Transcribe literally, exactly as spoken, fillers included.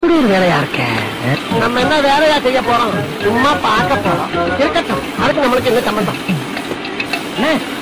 இப்படி ஒரு வேலையா இருக்க? நம்ம என்ன வேலையா செய்ய போறோம்? சும்மா பார்க்க போறோம். இருக்கட்டும், அதுக்கு நம்மளுக்கு என்ன சம்பந்தம்?